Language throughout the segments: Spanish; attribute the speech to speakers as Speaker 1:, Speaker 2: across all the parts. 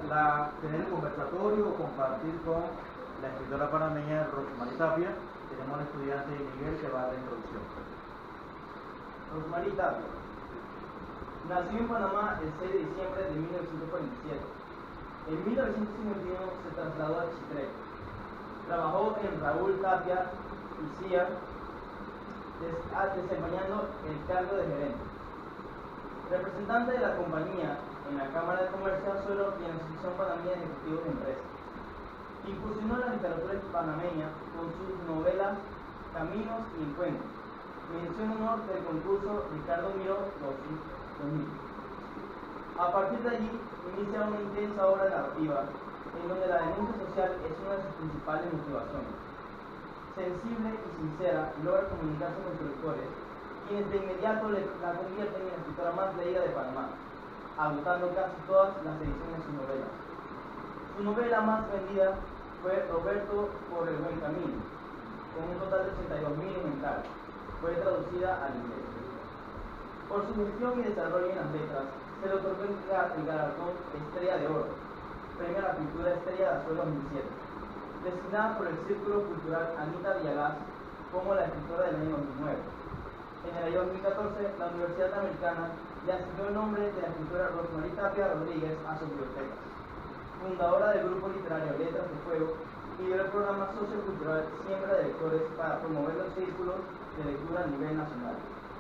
Speaker 1: tener el conversatorio o compartir con la escritora panameña Rosmarie Tapia. Tenemos al estudiante Miguel que va a dar la introducción.
Speaker 2: Rosmarie Tapia nació en Panamá el 6 de diciembre de 1947. En 1951 se trasladó a Chitré. Trabajó en Raúl Tapia y CIA, desempeñando el cargo de gerente. Representante de la compañía en la Cámara de Comercio de Azuero y en la Asociación Panameña de Ejecutivos de Empresas. Incursionó en la literatura panameña con sus novelas Caminos y Encuentros. Mención en honor del concurso Ricardo Miró 2000. A partir de allí, inicia una intensa obra narrativa en donde la denuncia social es una de sus principales motivaciones. Sensible y sincera, logra comunicarse con sus lectores, quienes de inmediato la convierten en la escritora más leída de Panamá, agotando casi todas las ediciones de sus novelas. Su novela más vendida fue Roberto por el buen camino, con un total de 82.000 ejemplares. Fue traducida al inglés. Por su gestión y desarrollo en las letras, se le otorgó el galardón Estrella de Oro, Premio a la Cultura Estrella de Azuero 2007, designada por el Círculo Cultural Anita Villalaz como la escritora del año 2009. En el año 2014, la Universidad Americana le asignó el nombre de la escritora Rosmarie Tapia Rodríguez a sus bibliotecas. Fundadora del grupo literario Letras de Fuego y del programa sociocultural Siembra de Lectores para promover los círculos de lectura a nivel nacional.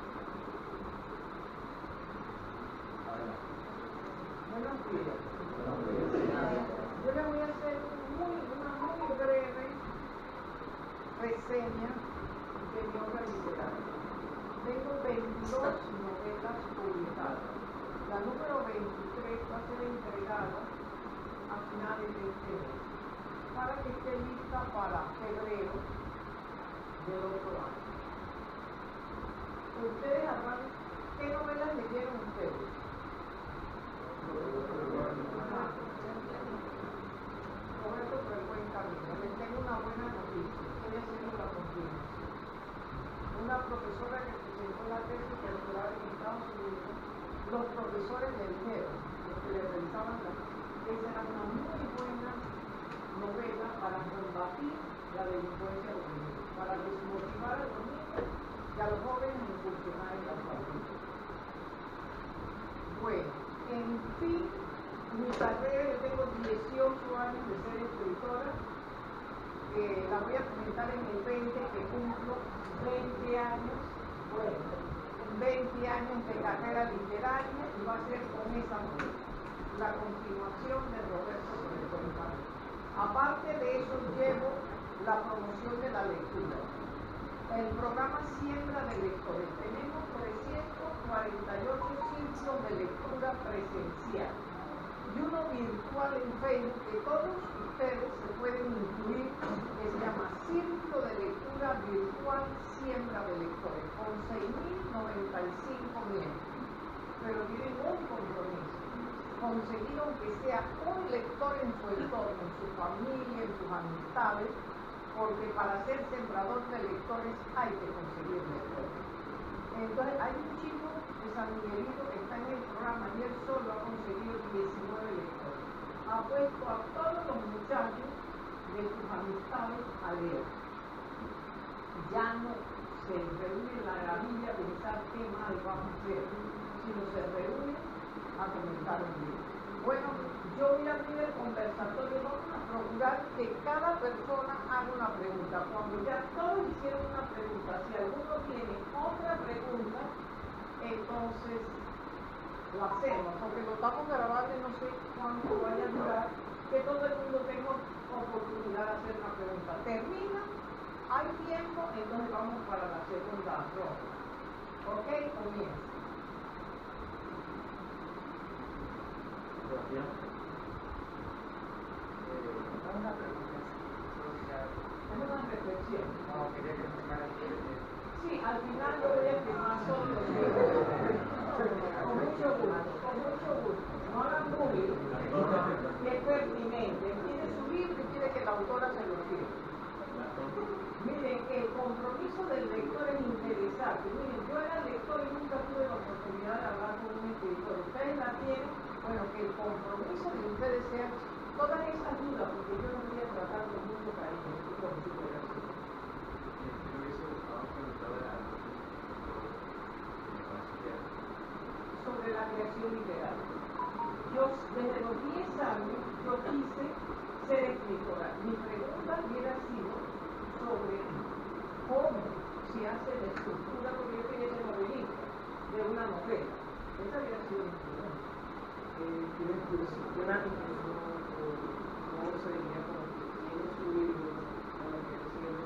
Speaker 3: Buenos días. Yo le voy a hacer una muy breve reseña de mi obra literaria. Tengo 22 novelas publicadas. La número 23 va a ser entregada a finales de este mes para que esté lista para febrero del otro año. Ustedes habrán, ¿qué novelas leyeron ustedes? Roberto por el buen camino. Les tengo una buena noticia. Estoy haciendo la continuación. Una profesora que presentó la tesis doctoral en Estados Unidos, los profesores le dijeron, los que le realizaban la tesis, que esa era una muy buena novela para combatir la delincuencia juvenil, para desmotivar a los niños y a los jóvenes a incursionar en la familia. Bueno, en fin, mi carrera, yo tengo 18 años de ser escritora, la voy a presentar en el 20, que cumplo 20 años, bueno, 20 años de carrera literaria y va a ser con esa novela, la continuación de Roberto por el buen camino. Aparte de eso, llevo la promoción de la lectura. El programa Siembra de Lectores. Tenemos 348 círculos de lectura presencial y uno virtual en Facebook que todos ustedes se pueden incluir, que se llama Círculo de Lectura Virtual Siembra de Lectores, con 6.095 miembros. Pero tienen un compromiso: conseguir aunque sea un lector en su entorno, en su familia, en sus amistades, porque para ser sembrador de lectores hay que conseguir lectores. Entonces hay un chico de San Miguelito que está en el programa y él solo ha conseguido 19 lectores. Ha puesto a todos los muchachos de sus amistades a leer. Ya no se reúne la gavilla a pensar qué mal vamos a hacer, sino se reúne a comentar un libro. Bueno, yo voy a abrir el conversatorio, vamos a procurar que cada persona haga una pregunta. Cuando ya todos hicieron una pregunta, si alguno tiene otra pregunta, entonces lo hacemos, porque lo estamos grabando y no sé cuánto vaya a durar, que todo el mundo tenga oportunidad de hacer una pregunta. Termina, hay tiempo, entonces vamos para la segunda ronda. ¿Ok? Comienza. Una pregunta. Es una reflexión. Sí, al final yo voy a firmar solo los libros. Con mucho gusto, con mucho gusto. No hagan bullying, que es pertinente. Tiene su libro y quiere que la autora se lo firme. Miren, el compromiso del lector es interesante. Miren, yo era lector y nunca tuve la oportunidad de hablar con un escritor. Ustedes la tienen. Bueno, que el compromiso de ustedes sea la creación literaria. Yo desde los 10 años yo quise ser escritora. Mi pregunta hubiera sido sobre cómo se hace la estructura, porque yo quería ser novelista de una novela. Esa hubiera sido mi pregunta.
Speaker 4: Yo no sería como que tiene su libro, como que siendo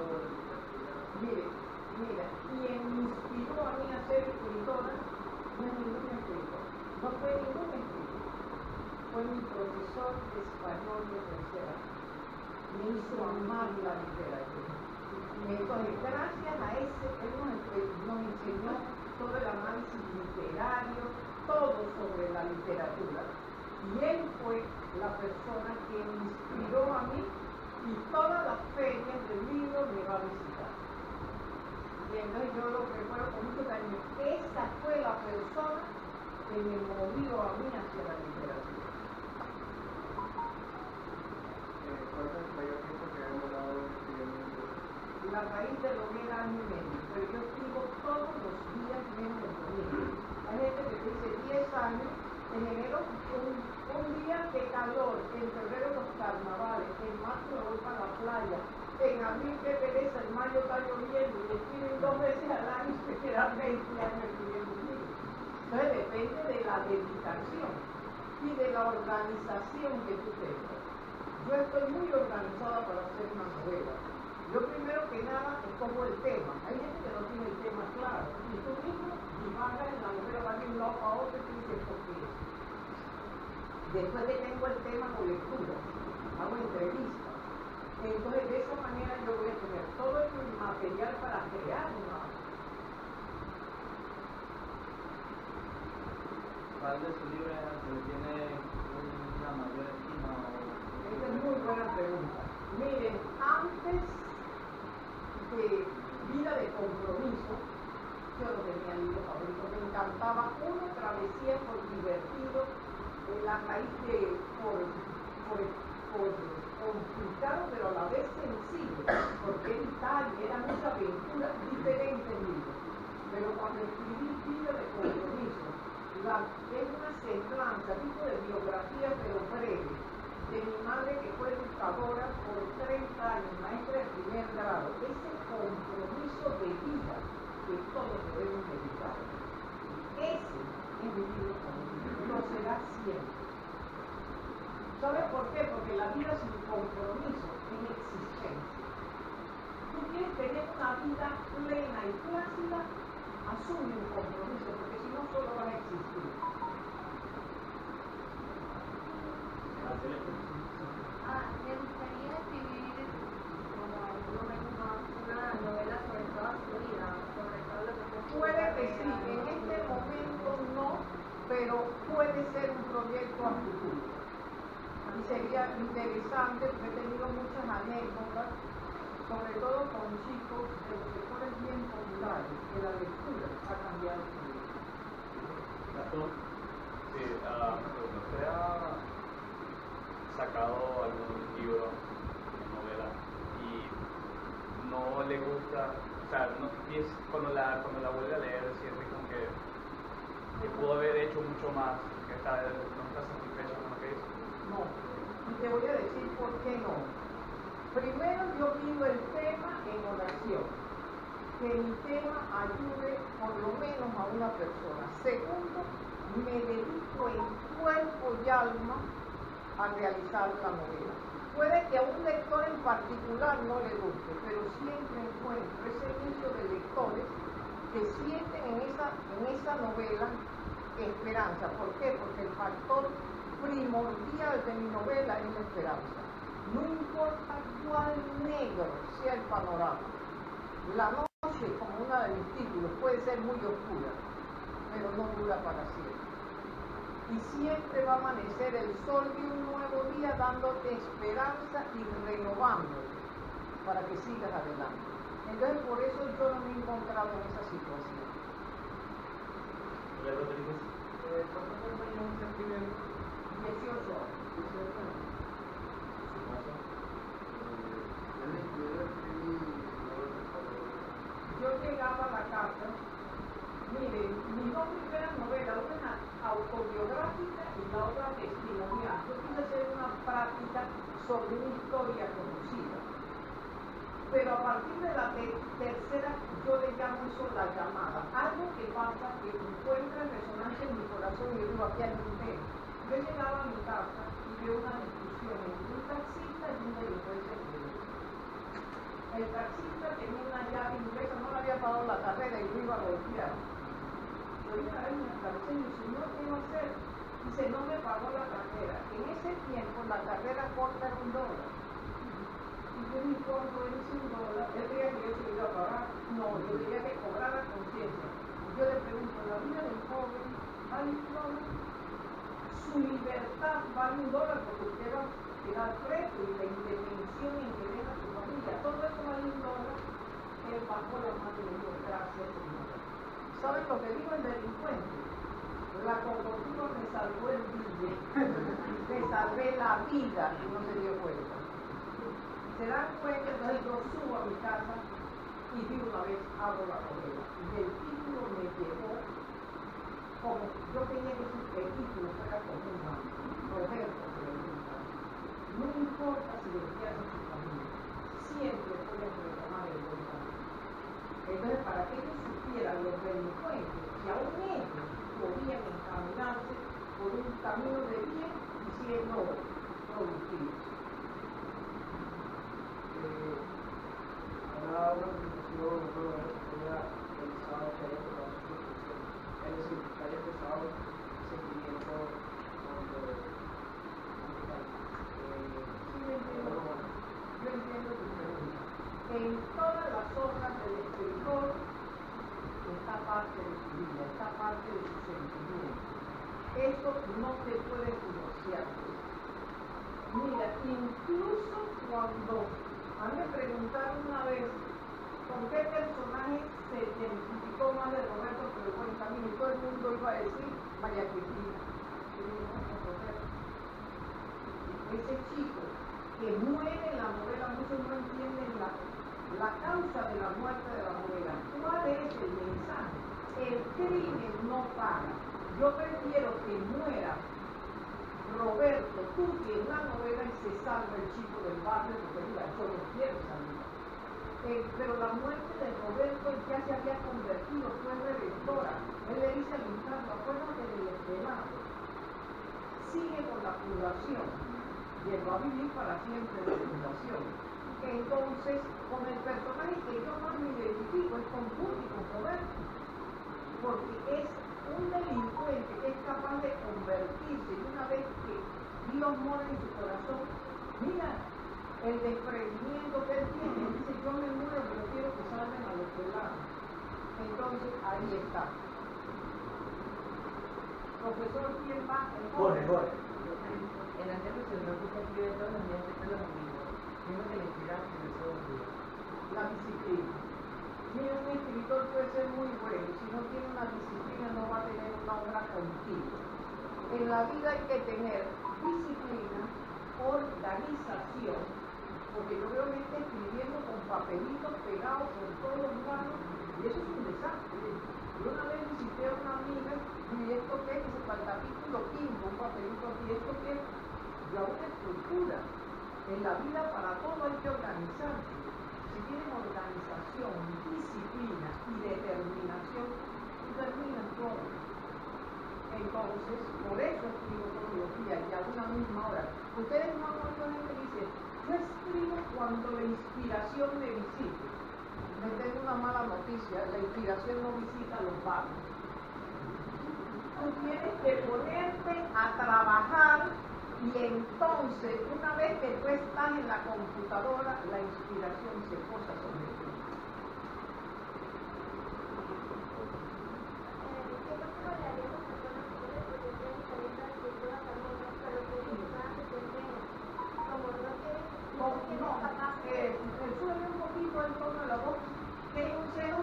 Speaker 3: Mira, quien me inspiró a mí a ser escritora no es ningún escritor, no fue ningún escritor, fue mi profesor de español de tercera. Me hizo amar la literatura. Entonces, gracias a ese, él nos enseñó todo el análisis literario, todo sobre la literatura. Y él fue la persona que me inspiró a mí y todas las ferias del libro me va a visitar. Y entonces yo lo recuerdo con mucho cariño. Esa fue la persona que me movió a mí hacia la literatura.
Speaker 4: ¿Cuál es el mayor tiempo que ha demorado escribiendo un libro?
Speaker 3: La raíz de lo que era año y medio, pero yo escribo todos los días menos el domingo. Hay gente que dice 10 años, en enero un día de calor, en febrero los carnavales, en marzo me voy para la playa, en abril qué pereza, en mayo está lloviendo y escriben 2 veces al año y se quedan 20 años escribiendo un libro. Entonces depende de la dedicación y de la organización que tú tengas. Yo estoy muy organizada para hacer una novela. Yo primero que nada escojo el tema. Hay gente que no tiene el tema claro. Y tú mismo divagas en la novela, vas de un lado a otro y tú dices, ¿por qué? Después que tengo el tema con lectura, hago entrevistas. Entonces de esa manera yo voy a tener todo el material para crear una.
Speaker 2: ¿Cuál de sus libros le tiene una mayor estima?
Speaker 3: Esa es muy buena pregunta. Miren, antes de Vida de Compromiso, yo no tenía libros favoritos, me encantaba uno, Travesía por Divertido, la raíz de por complicado, pero a la vez sencillo, porque en Italia era mucha aventura, diferente libro. Pero cuando escribí Vida de Compromiso, es una semblanza, tipo de biografía, pero breve, de mi madre que fue educadora por 30 años, maestra de primer grado. Ese compromiso de vida que todos debemos dedicar. Ese es mi libro favorito, lo será siempre. ¿Sabes por qué? Porque la vida sin compromiso es existencia. Tú quieres tener una vida plena y plácida, asume un compromiso, porque si no solo vas a existir.
Speaker 5: Me gustaría escribir como una novela sobre toda su vida, sobre todo lo que fue.
Speaker 3: Puede que sí, en este momento no, pero puede ser un proyecto a futuro. Y sería interesante, porque he tenido muchas anécdotas, sobre todo con chicos de los sectores bien populares, que la lectura ha cambiado su vida.
Speaker 6: Sí, usted ha sacado algún libro, novela, y no le gusta, o sea, cuando la vuelve a leer, siente como que pudo haber hecho mucho más, que no está satisfecho con lo que hizo.
Speaker 3: No, y te voy a decir por qué no. Primero, yo pido el tema en oración, que mi tema ayude por lo menos a una persona. Segundo, me dedico en cuerpo y alma a realizar la novela. Puede que a un lector en particular no le guste, pero siempre encuentro ese nicho de lectores que sienten en esa novela esperanza. ¿Por qué? Porque el factor primordial de mi novela es la esperanza. No importa cuál negro sea el panorama. La noche, como uno de mis títulos, puede ser muy oscura, pero no dura para siempre. Y siempre va a amanecer el sol de un nuevo día dándote esperanza y renovándote para que sigas adelante. Entonces por eso yo no me he encontrado en esa situación.
Speaker 6: Rodríguez.
Speaker 4: ¿Cuántos años está escribiendo?
Speaker 3: 18 años. Yo llegaba a la casa, miren, mis 2 primeras novelas, una autobiográfica y la otra testimonial. Yo quise hacer una práctica sobre una historia conocida. Pero a partir de la tercera, yo le llamo eso la llamada. Algo que pasa, que encuentra resonancia en mi corazón y yo digo, aquí hay un tema. Yo llegaba a mi casa y veo una discusión entre un taxista y un delincuente inglés. El taxista tenía una llave inglesa, no le había pagado la carrera y lo iba a golpear. Yo dije, ay, me cansé, y dice, no, ¿qué va a hacer? Dice, no me pagó la carrera. En ese tiempo la carrera corta era $1. Y yo ni cuánto es $1. Él creía que yo se lo iba a pagar. No, yo quería que cobrara conciencia. Y yo le pregunto, ¿la vida del joven vale $1? Su libertad vale $1 porque usted va a quedar preso y la indefensión en que deja su familia. Todo eso vale $1. Él bajó la mano y dijo, gracias, Señor. ¿Saben lo que dijo el delincuente? La cocotura me salvó el billete, me salvé la vida y no se dio cuenta. Se dan cuenta, entonces yo subo a mi casa y de una vez abro la novela. Y el título me llevó como yo tenía que decir que el título fuera como un manto. Roberto, no importa si decías a su familia, siempre puedes retomar el buen camino. Entonces, para que ellos supieran los delincuentes, que aún ellos podían encaminarse por un camino de bien y siendo productivos.
Speaker 4: Habrá una situación, una pensado que haya tomado su reflexión. Es decir, que haya empezado sentimiento cuando
Speaker 3: Yo entiendo tu pregunta. En todas las obras del escritor está parte de su vida, está parte de su sentimiento. Eso no se puede divorciar. Mira, incluso cuando a mí me preguntaron una vez con qué personaje se identificó más de Roberto por el buen camino, y todo el mundo iba a decir María Cristina. Yo digo, no, Roberto. Ese chico que muere en la novela, muchos no entienden la causa de la muerte de la novela. ¿Cuál es el mensaje? El crimen no paga. Yo prefiero que muera Roberto Tutti en una novela y se salva el chico del barrio porque diga, yo no quiero salir. Pero la muerte de Roberto ya se había convertido, fue redentora. Él le dice al infante, acuérdate del esperado. Sigue con la fundación. Llegó a vivir para siempre de la fundación. Entonces, con el personaje que yo más me identifico es con Tutti, con Roberto. Porque es un delincuente que es capaz de convertirse, y una vez que Dios mora en su corazón, mira el desprendimiento que él tiene. Él dice, yo me muero, pero quiero que salven a los pelados. Entonces, ahí está. Profesor, ¿quién va?
Speaker 1: Jorge.
Speaker 7: En la tele se preocupa que de todos los días de los amigos. Primero que le inspiran que no se
Speaker 3: La disciplina. Mira, un escritor puede ser muy bueno, si no tiene una disciplina no va a tener una obra continua. En la vida hay que tener disciplina, organización, porque yo veo gente escribiendo con papelitos pegados por todos lados, y eso es un desastre. Yo una vez visité a una amiga, y esto que es, para el capítulo 15, un papelito aquí, esto que es ya una estructura. En la vida para todo hay que organizarse. Si tienen organización, disciplina y determinación, terminan todo. Entonces, por eso escribo todos los días y a una misma hora. Ustedes no han oído gente que dice, yo escribo cuando la inspiración me visite. Les tengo una mala noticia, la inspiración no visita a los vagos. Tú tienes que ponerte a trabajar y entonces, una vez que tú estás en la computadora, la inspiración se posa sobre ti. Sube un poquito el tono de la voz. ¿Qué es un cero?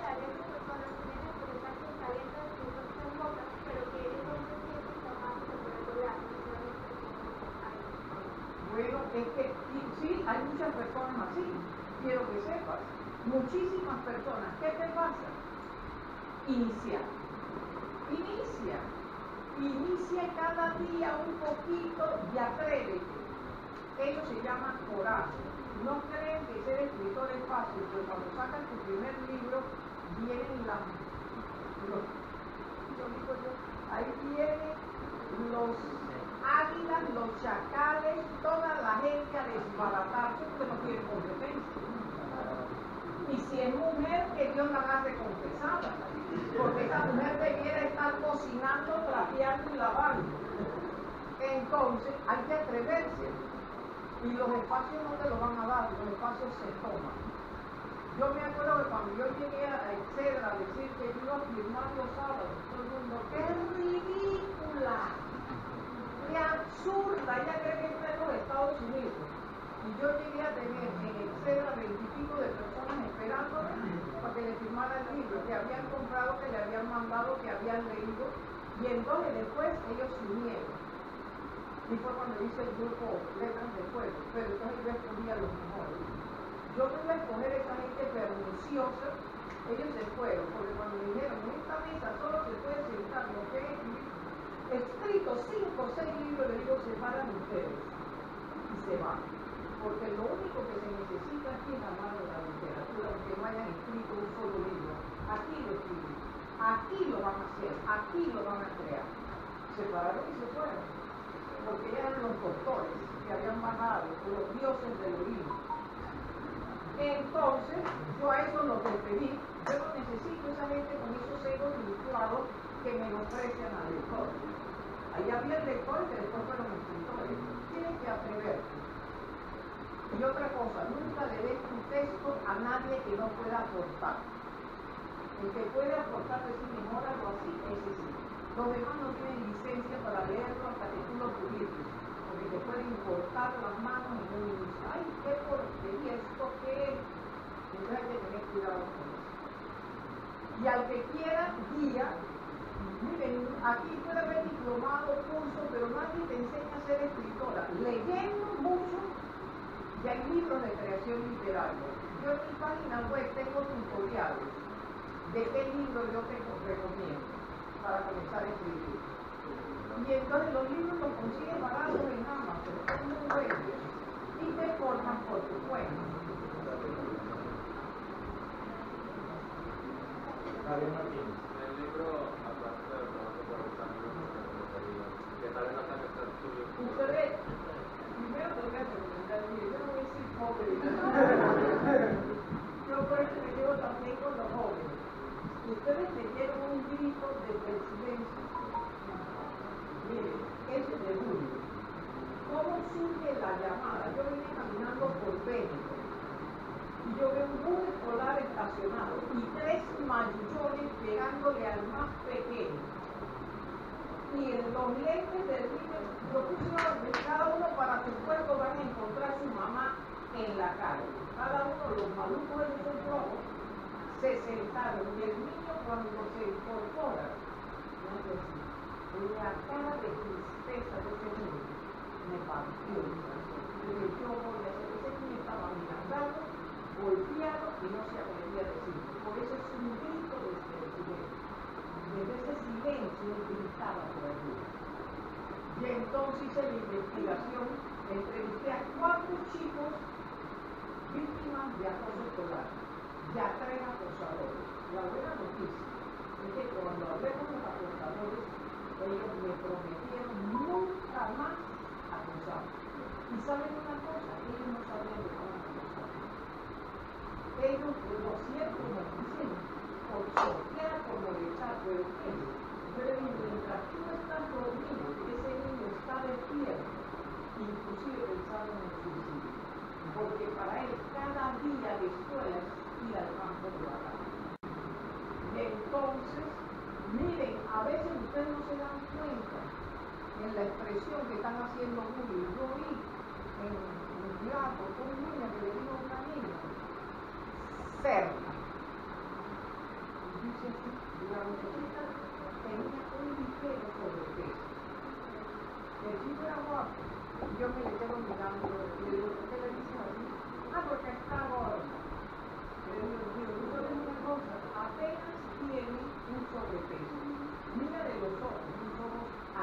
Speaker 3: Bueno, es que sí, hay muchas personas así, quiero que sepas, muchísimas personas. ¿Qué te pasa? Inicia. Inicia cada día un poquito y atrévete. Eso se llama coraje. No creen que ser escritor es fácil, pero cuando sacan tu primer libro, vienen ahí vienen los águilas, los chacales, toda la gente a desbaratarse porque no tiene competencia. Y si es mujer, que Dios la hace confesada, porque esa mujer debiera estar cocinando, trapeando y lavando. Entonces hay que atreverse. Y los espacios no te los van a dar, los espacios se toman. Yo me acuerdo que cuando yo llegué a Excedra a decir que yo iba a firmar los sábados, todo el mundo, ¡qué ridícula! ¡Qué absurda! Ella cree que está en los Estados Unidos. Y yo llegué a tener en Excedra 20 y pico de personas esperándome para que le firmara el libro, que habían comprado, que le habían mandado, que habían leído. Y entonces después ellos se unieron. Y fue cuando hice el grupo Letras de Fuego, pero entonces yo escogía los mejores. Yo no iba a escoger esa gente perniciosa, ellos se fueron, porque cuando me dijeron, en esta mesa solo se puede sentar lo que he escrito 5 o 6 libros, les digo, se paran ustedes y se van. Porque lo único que se necesita aquí es la mano de la literatura, aunque no hayan escrito un solo libro. Aquí lo escriben, aquí lo van a hacer, aquí lo van a crear. Se pararon y se fueron, porque eran los doctores que habían bajado, los dioses del libro. Entonces, yo a eso lo despedí. Yo no necesito esa gente con esos egos inflados que me ofrecen al lector. Ahí había lectores que después fueron escritores. Tienes que atreverte. Y otra cosa, nunca le des tu texto a nadie que no pueda aportar. El que puede aportar, decir, mejoralo así, ese sí. Los demás no tienen licencia para leerlo hasta que tú lo publiques, porque te pueden cortar las manos y no dices, ay, qué porquería, esto qué es. Entonces hay que tener cuidado con eso. Y al que quiera, guía. Miren, aquí puede haber diplomado, curso, pero nadie te enseña a ser escritora. Leyendo mucho, y hay libros de creación literaria. Yo en mi página web tengo tutoriales de qué libro yo te recomiendo para comenzar a escribir. Y entonces los libros los consigues baratos en Amazon, son muy buenos y te forman por tu cuenta.
Speaker 1: Javier Martínez.
Speaker 6: El libro, aparte de lo que por los amigos, que tal vez no tan estudio.
Speaker 3: Ustedes, primero tengo que recomendar el libro, yo no voy a decir pobre. Yo por eso me quedo también con los jóvenes. Ustedes leyeron un grito desde el silencio. Miren, ese es de Julio. ¿Cómo surge la llamada? Yo vine caminando por México y yo veo un bus escolar estacionado y 3 mayullones pegándole al más pequeño. Y en los lentes del niño, lo pusieron cada uno para su cuerpo van a encontrar a su mamá en la calle. Cada uno, los malucos de esos globos, se sentaron y el niño cuando se incorpora, no es decir, la cara de tristeza de ese niño me partió el corazón. Yo dije, yo voy a hacer, ese niño estaba mirando, golpeado y no se atrevía a decir. Por eso es un grito desde el silencio. Desde ese silencio él gritaba por ayuda. Y entonces hice la investigación, entrevisté a 4 chicos víctimas de acoso escolar. Ya 3 acosadores. La buena noticia es que cuando hablemos de los acosadores, ellos me prometieron nunca más acosar. Y saben una cosa, ellos no sabían de cómo acosar. Ellos lo cierto me dicen, por sortear, por molestar, pero ¿qué? Yo le digo, mientras tú estás dormido, ese niño está despierto, inclusive pensando en el suicidio. Porque para él cada día de escuela es ir al campo de batalla. Y entonces, miren, a veces ustedes no se dan cuenta en la expresión que están haciendo bullying. Yo vi en un teatro con un niño que le dijo a una niña, cerca. Y dice así, la muchachita tenía un ligero sobrepeso. El chico era guapo. Y yo me le quedo mirando y le digo, ¿por qué le dices así? Ah, porque está gorda. Le digo, tú sabes una cosa, apenas tiene un sobrepeso. Mira de los ojos, unos ojos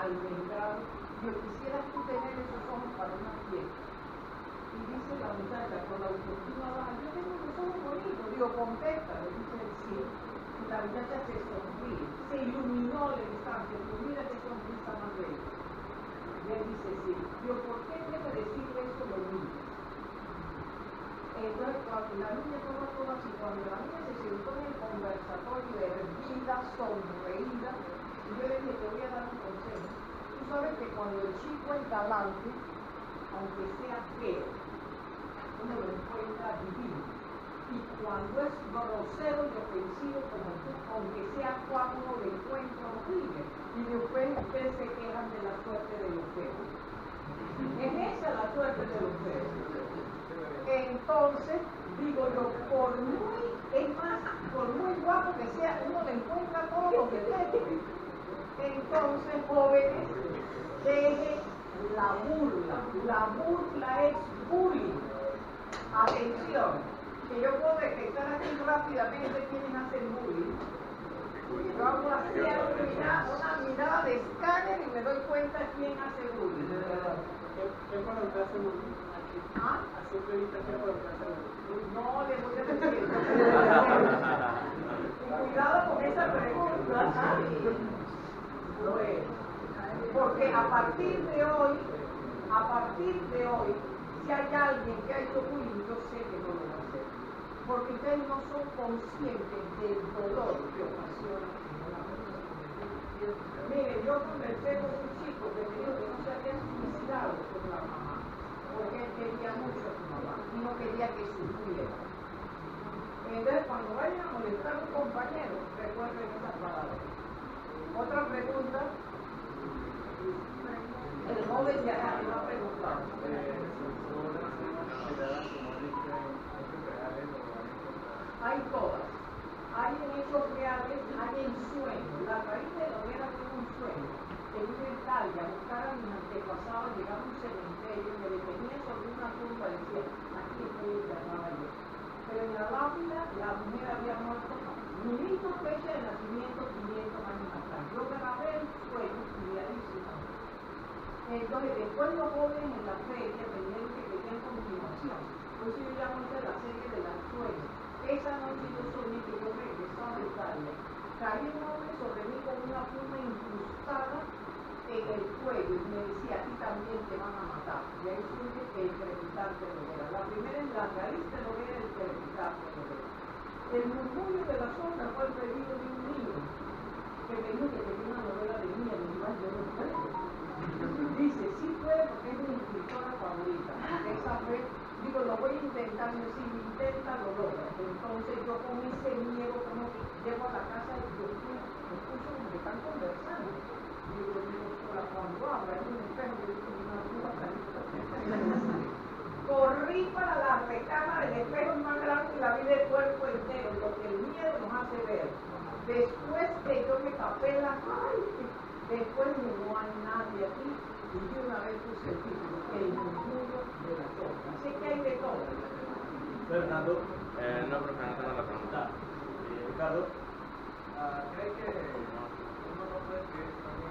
Speaker 3: yo quisieras tú tener esos ojos para una fiesta. Y dice la muchacha con la autoestima baja, yo tengo los ojos bonitos. Digo, contesta, le dice el sí. Y la muchacha se sonríe, se iluminó al instante, digo, mira qué sonrisa más bella. Y él dice, sí. Digo, ¿por qué debe decirle eso a los niños? Entonces, cuando la niña estaba toda así, cuando la niña se sentó en el conversatorio, erguida, sonreída, y yo le dije, te voy a dar un consejo. Tú sabes que cuando el chico es galante, aunque sea feo, uno lo encuentra divino. Y cuando es grosero y ofensivo como tú, aunque sea guapo, uno lo encuentra horrible. Y después ustedes se quejan de la suerte de los feos. Es esa la suerte de los feos. Entonces, digo yo, por muy guapo que sea, uno le encuentra todo lo que tiene. Entonces, jóvenes, deje la burla. La burla es bullying. Atención, que yo puedo detectar aquí rápidamente quiénes hacen bullying. Yo hago así una mirada de escáner y me doy cuenta quién hace bullying.
Speaker 4: ¿Qué cuando te hace bullying?
Speaker 3: ¿Ah?
Speaker 4: Así que ahorita ¿qué cuando te hace bullying?
Speaker 3: No le voy a decir. Cuidado con esa pregunta. Bueno, porque a partir de hoy, si hay alguien que ha hecho bullying, yo sé que no lo va a hacer. Porque ustedes no son conscientes del dolor que ocasiona. Mire, yo conversé con un chico que me dijo que no se había suicidado con la mamá, porque él quería mucho a su mamá y no quería que sufriera. Entonces, cuando vayan a molestar a un compañero, recuerden esas palabras. Otra pregunta. El joven ya me ha preguntado. Hay todas. Hay en hechos reales, hay en sueños. La raíz de la hoguera fue un sueño. Que vino en Italia, buscar a mis antepasados, llegaba a un cementerio, me detenía sobre una tumba y decía, aquí estoy enterrada yo. Pero en la lápida la mujer había muerto, minuto, fecha de nacimiento, 500 años más tarde. Yo grabé el sueño inmediatísimo. Entonces, después los jóvenes en la feria tenían que tener continuación. Por eso yo llamo esta la serie de las sueños. Esa noche yo soñé que yo regresaba de Italia. Caí un hombre sobre mí con una pluma incrustada en el cuello y me decía, a ti también te van a matar. Y ahí surge el crepitante de Loguera. La primera es la raíz de Loguera, el crepitante de Loguera. El murmullo de la sombra fue el pedido de un niño que me dijo que tenía una novela de mía, y yo no puedo. Dice, sí puede porque es mi escritora favorita. Esa fue, digo, lo voy a intentar, no si lo intenta, lo logra. Entonces yo con ese miedo como que llego a la casa y yo escucho como que están conversando. Digo, cuando habla, es un espejo, yo digo, una bruja salida. Corrí para la recámara, el espejo es más grande y la vi del cuerpo entero, lo que el miedo nos hace ver. Después que yo me tapé la después no hay nadie aquí y yo una vez puse el título, el murmullo de la sombra. Así que hay de todo.
Speaker 1: Fernando.
Speaker 8: No, pero Fernando no la pregunta.
Speaker 1: Ricardo.
Speaker 6: ¿Cree que uno no puede escribir también?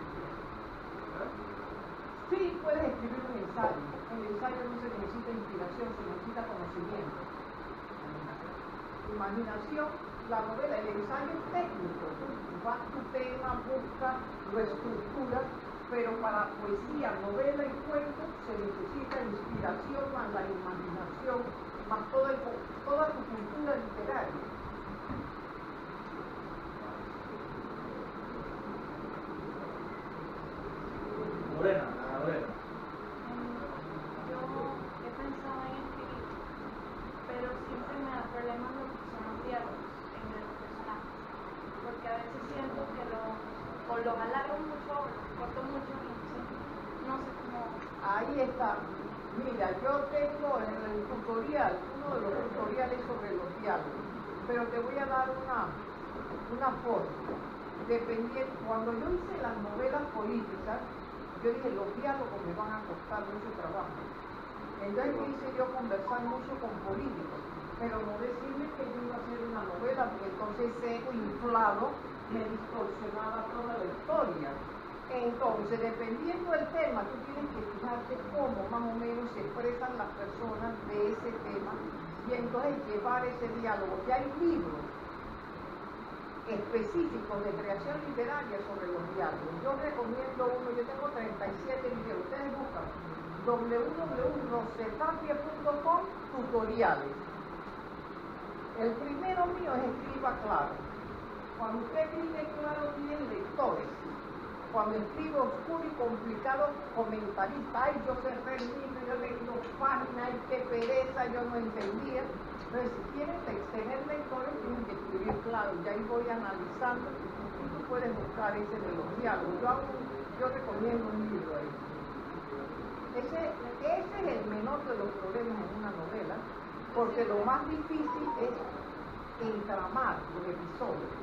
Speaker 3: Sí, puedes escribir un ensayo. En el ensayo no se necesita inspiración, se necesita conocimiento. Imaginación, la novela, el ensayo es técnico. Vas tu tema, buscas, lo estructuras, pero para poesía, novela y cuento se necesita inspiración más la imaginación, más toda tu cultura literaria.
Speaker 1: Lorena.
Speaker 5: Yo he pensado en escribir, pero siempre me da problemas lo que son los diálogos en el personaje, porque a veces siento que o los alargo mucho o los corto mucho y entonces no sé cómo.
Speaker 3: Ahí está. Mira, yo tengo en el tutorial, uno de los tutoriales sobre los diálogos, pero te voy a dar una forma. Dependiendo, cuando yo hice las novelas políticas, yo dije, los diálogos me van a costar mucho trabajo. Entonces, ¿qué hice yo? Conversar mucho con políticos, pero no decirles que yo iba a hacer una novela, porque entonces ese ego inflado me distorsionaba toda la historia. Entonces, dependiendo del tema, tú tienes que fijarte cómo más o menos se expresan las personas de ese tema y entonces llevar ese diálogo. Ya hay libros específicos de creación literaria sobre los diálogos. Yo recomiendo uno, yo tengo 37 videos, ustedes buscan www.rosetapia.com tutoriales. El primero mío es escriba claro. Cuando usted escribe claro tiene lectores. Cuando escribe oscuro y complicado, comentarista, ay, yo cerré el libro, yo leí 2 páginas, ay, qué pereza, yo no entendía. Entonces, si quieren tener lectores, tienen que escribir claro. Ya ahí voy analizando y tú puedes buscar ese de los diálogos. Yo recomiendo un libro ahí. Ese es el menor de los problemas en una novela, porque lo más difícil es entramar los episodios.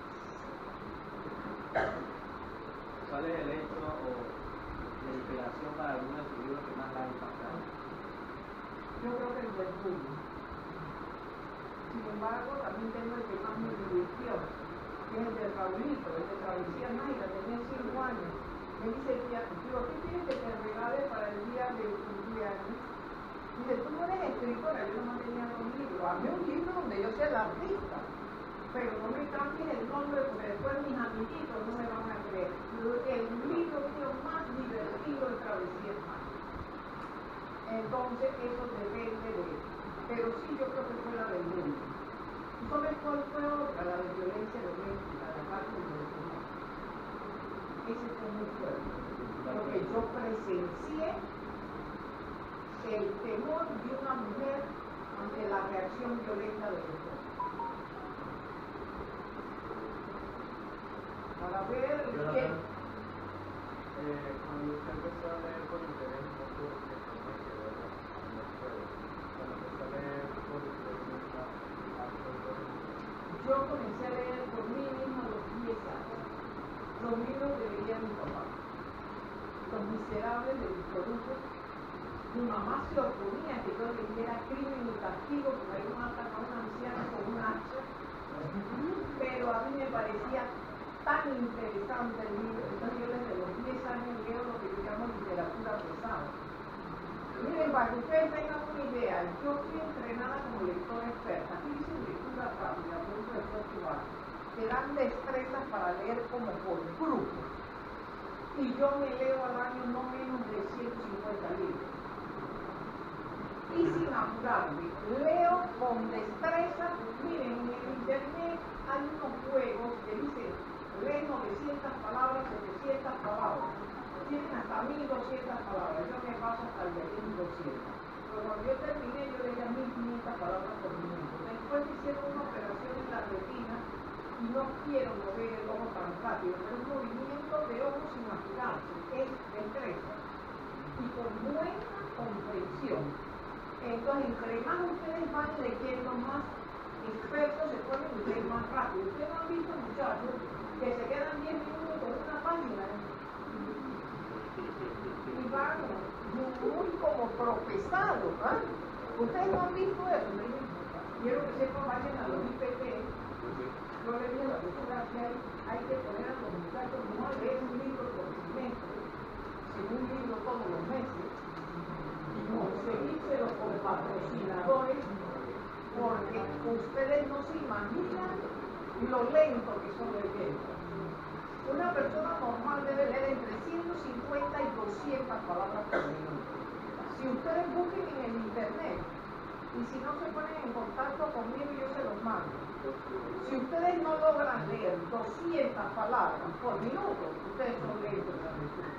Speaker 2: ¿Cuál es el hecho o la inspiración para alguno de sus libros que más la ha impactado?
Speaker 3: Yo creo que el del tuyo. Sin embargo, también tengo el que más me divirtió, que es el de Raulito, el de Travesía Naira, tenía 5 años. Me dice, tía, ¿qué quieres que te regale para el día de tu cumpleaños? Dice, tú no eres escritora, yo no tenía un libro. Hazme un libro donde yo sea el artista, pero no me cambies el nombre porque después mis amiguitos no me van a creer. El libro mío más divertido es Travesía Naira. Entonces, eso depende de él. Pero sí, yo creo que fue la del mundo. ¿Y sabes cuál fue otra? La de violencia doméstica, la parte de ese fue muy fuerte, porque yo presencié el temor de una mujer ante la reacción violenta de su esposo. Para ver qué...
Speaker 4: Cuando usted empezó a leer con interés un poco de cuando empezó a leer por interés,
Speaker 3: yo comencé a leer por mí mismo a los 10 años. Los libros que leía mi papá. Los Miserables de Víctor Hugo. Mi mamá se oponía que yo leyera Crimen y Castigo, porque ahí matan a una anciana con un hacha. Pero a mí me parecía tan interesante el libro. Entonces yo desde los 10 años leo lo que llamamos literatura pesada. Miren, para que ustedes tengan una idea, yo fui entrenada como lectora experta. Aquí dice lectura rápida, por eso de Portugal. Que dan destrezas para leer como por grupo. Y yo me leo al año no menos de 150 libros. Y sin apurarme, leo con destreza. Miren, en el internet hay unos juegos que dicen, lee 900 palabras, 700 palabras. Tienen hasta 1200 palabras. Yo me paso hasta el de 1200. Pero cuando yo terminé, yo leía 1500 palabras por minuto. Después me hicieron una operación en la retina y no quiero mover el ojo tan rápido, pero es un movimiento de ojo sin apurarse, es destreza y con buena comprensión. Entonces, entre más ustedes van leyendo, más expertos se pueden leer más rápido. Ustedes no han visto muchachos que se quedan 10 minutos con una página y van muy como tropezados, ¿eh? Ustedes no han visto eso. Quiero que sepan, vayan a los IPP. Yo le dije a la doctora que hay que poner a los muchachos no a leer un libro por trimestre, sino un libro todos los meses, y conseguírselo con patrocinadores, porque ustedes no se imaginan lo lento que son leyendo. Una persona normal debe leer entre 150 y 200 palabras por minuto. Si ustedes busquen en el internet, y si no se ponen en contacto conmigo, yo se los mando. Si ustedes no logran leer 200 palabras por minuto, ustedes son lentos en la lectura.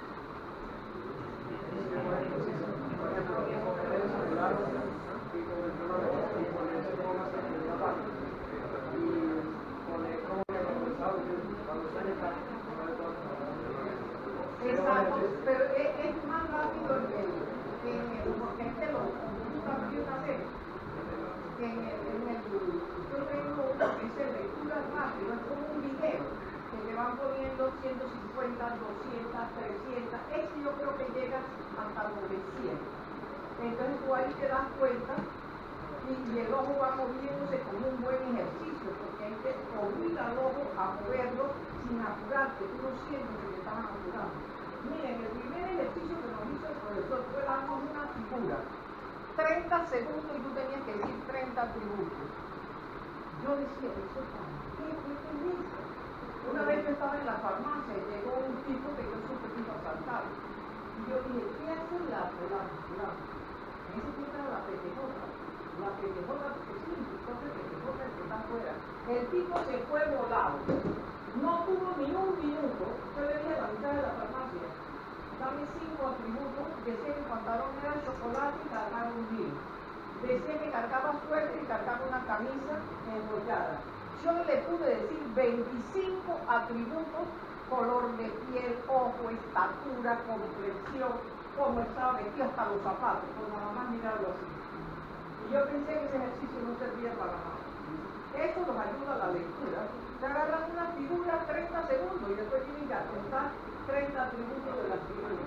Speaker 3: Exacto, pero es más rápido porque es que lo cambió una vez. Yo tengo uno que dice lectura rápido, es como un video que le van poniendo 150, 200, 300, ese yo creo que llega hasta 900. Entonces tú ahí te das cuenta y el ojo va moviéndose como un buen ejercicio, porque hay que obligar al ojo a moverlo sin apurarte, tú no sientes que te estaban apurando. Miren, el primer ejercicio que nos hizo el profesor fue darnos una figura, 30 segundos y tú tenías que decir 30 atributos. Yo decía, ¿eso para qué? ¿Qué es esto? Una vez yo estaba en la farmacia y llegó un tipo que yo supe que iba a saltar. Y yo dije, ¿qué hace la? En ese tiempo era la PTJ. La PTJ, porque sí, entonces PTJ el que está afuera. El tipo se fue volado. No tuvo ni un minuto. Yo le dije a la mitad de la farmacia, dame 5 atributos. Decía que el pantalón era chocolate y cargaba un jean. Decía que cargaba suéter y cargaba una camisa enrollada. Yo le pude decir 25 atributos: color de piel, ojo, estatura, complexión, cómo estaba vestido, hasta los zapatos, por nada más mirarlo así. Y yo pensé que ese ejercicio no servía para nada. Eso nos ayuda a la lectura. Se agarran una figura 30 segundos y después tienen que apuntar 30 atributos de la figura.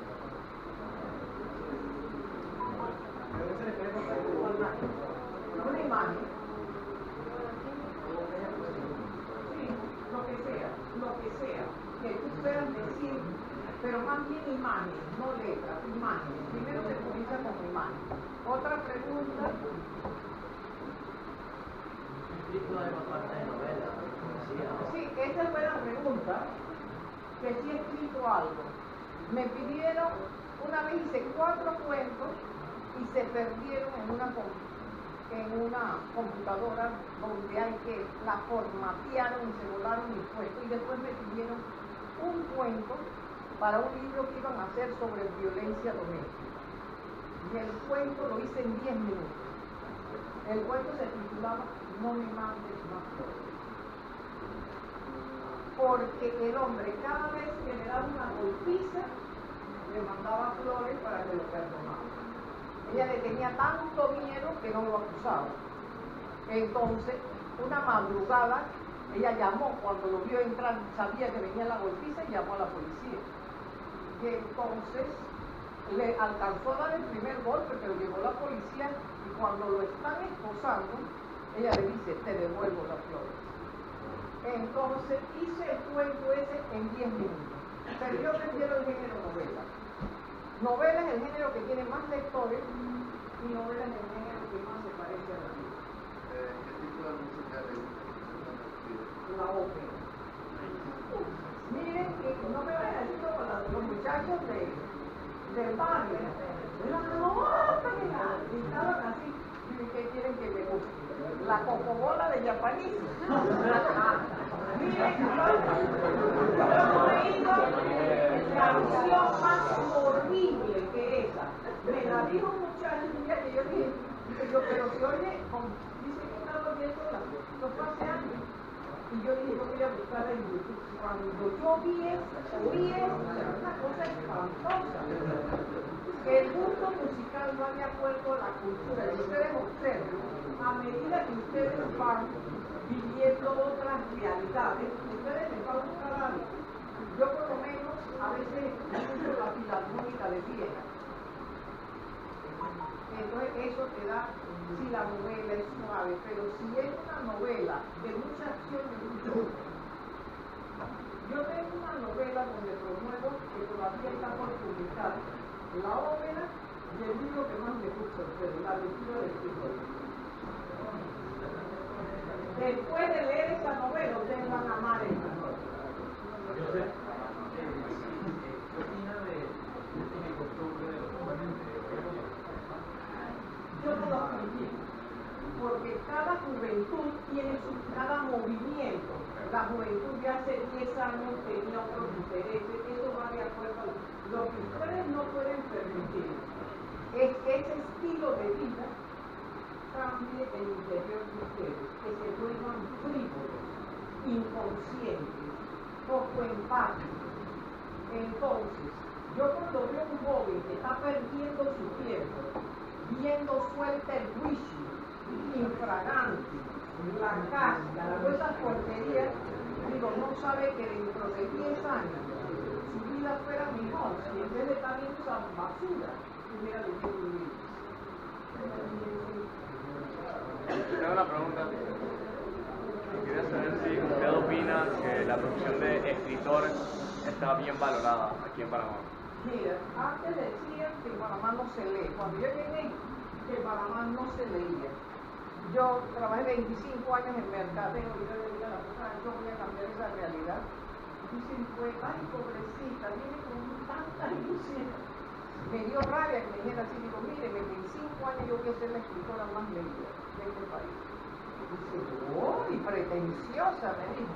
Speaker 3: Una imagen. Sí, lo que sea, que tú puedas decir, pero más bien imágenes, no letras, imágenes. Primero se comienza con imágenes. Otra pregunta. Sí, esa es buena pregunta, que sí he escrito algo. Me pidieron, una vez hice 4 cuentos y se perdieron en una computadora donde hay que la formatearon y se volaron mis puestos, y después me pidieron un cuento para un libro que iban a hacer sobre violencia doméstica, y el cuento lo hice en 10 minutos. El cuento se titulaba No me mandes más flores, porque el hombre cada vez que le daba una golpiza le mandaba flores para que lo perdonara. Ella le tenía tanto miedo que no lo acusaba. Entonces, una madrugada, ella llamó, cuando lo vio entrar, sabía que venía la golpiza y llamó a la policía. Y entonces le alcanzó a dar el primer golpe, pero llegó la policía y cuando lo están esposando, ella le dice, te devuelvo las flores. Entonces hice el cuento ese en 10 minutos. Pero yo prefiero el género novela. Novela es el género que tiene más lectores y novela es el género que más se parece a la vida.
Speaker 9: ¿Qué tipo de música le gusta?
Speaker 3: La ópera. Miren que no me vayan a decir como los muchachos del barrio. La ópera. Y estaban así. ¿Y qué quieren que me guste? La cocobola de Japanese. Miren, yo no he oído canción más horrible que esa. Me la dijo un muchacho un día que yo dije, pero se oye, dice que estaba viendo los hace años. Y yo dije, yo voy a buscarla en YouTube. Cuando yo oí una cosa espantosa. El gusto musical no había puesto la cultura. Y ustedes observen, a medida que ustedes van viviendo otras realidades, ustedes les van a buscar algo. Yo por lo menos a veces escucho la filarmónica de Viena. Entonces eso te da, si la novela es suave, pero si es una novela de mucha acción y mucho. Yo tengo una novela donde promuevo, que todavía está por publicar, la ópera y el libro que más me gusta a ustedes, la lectura del escritor. Después de leer esa novela, ustedes van a amar esta novela. Yo no lo aprendí, porque cada juventud tiene cada movimiento. La juventud de hace 10 años tenía otros intereses, eso va de acuerdo a lo que ustedes no pueden permitir. Es que ese estilo de vida cambie el interior de ustedes, que se vuelvan frívolos, inconscientes, poco empáticos. Entonces, yo cuando veo un joven que está perdiendo su tiempo, viendo suelta el juicio, infragante, la cáscara, todas esas porquerías, digo, no sabe que dentro de 10 años su vida fuera mejor, si en vez de estar viendo esa basura, hubiera leído un libro.
Speaker 8: Tengo una pregunta. Quería saber si usted opina que
Speaker 6: la profesión de escritor está bien valorada aquí en Panamá?
Speaker 3: Mira, antes decían que en Panamá no se lee. Cuando yo llegué, que en Panamá no se leía. Yo trabajé 25 años en mercadeo y yo le dije a la persona, yo voy a cambiar esa realidad. Dicen, pues, ay, pobrecita, viene con tanta ilusión. Me dio rabia que me dijera así, digo, mire, en 25 años yo voy a ser la escritora más leída de este país. Dice, uy, pretenciosa, me dijo.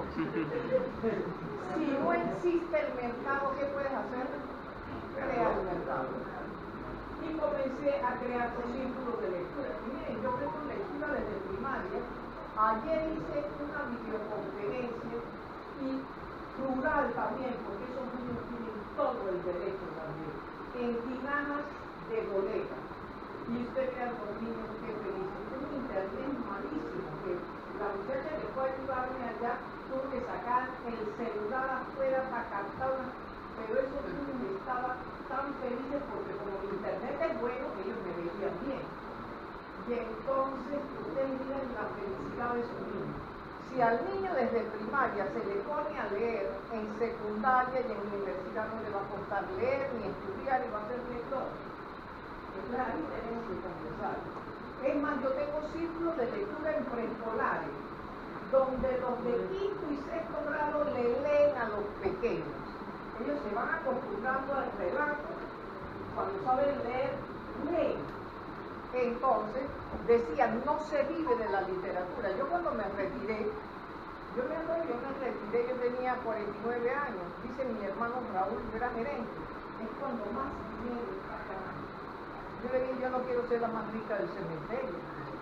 Speaker 3: Si no existe el mercado, ¿qué puedes hacer? Crear el mercado. Y comencé a crear un círculo de lectura. Y miren, yo creo en lectura desde primaria. Ayer hice una videoconferencia y rural también, porque esos niños tienen todo el derecho también, en tinajas de bodega. Y usted vea a los niños que felices. Es un internet malísimo, que la muchacha que fue a ayudarme allá tuvo que sacar el celular afuera para captar una... Pero esos niños estaban tan felices porque como el internet es bueno, ellos me veían bien. Y entonces ustedes miren la felicidad de esos niños. Si al niño desde primaria se le pone a leer, en secundaria y en universidad no le va a costar leer, ni estudiar, ni va a ser lector. Entonces ahí tenemos que conversar. Es más, yo tengo círculos de lectura en preescolares, donde los de quinto y sexto grado le leen a los pequeños. Ellos se van acostumbrando al relato, cuando saben leer, leen. Entonces, decían, no se vive de la literatura. Yo cuando me retiré, yo me tenía 49 años. Dice mi hermano Raúl, yo era gerente. Es cuando más dinero está ganando. Yo le dije, yo no quiero ser la más rica del cementerio.